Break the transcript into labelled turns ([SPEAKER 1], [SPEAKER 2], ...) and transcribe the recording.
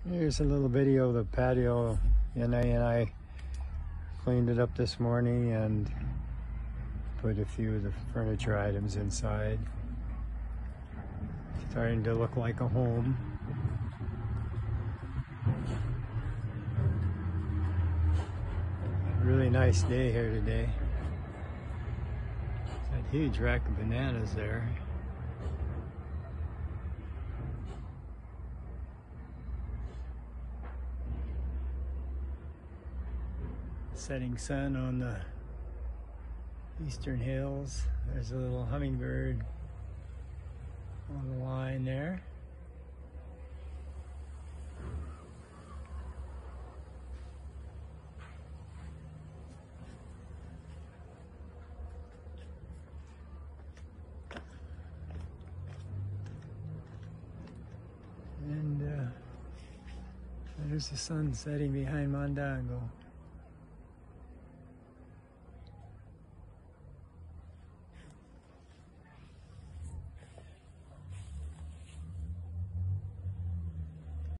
[SPEAKER 1] Here's a little video of the patio. I cleaned it up this morning and put a few of the furniture items inside. Starting to look like a home. Really nice day here today. That huge rack of bananas there. Setting sun on the eastern hills. There's a little hummingbird on the line there. And there's the sun setting behind Mondongo.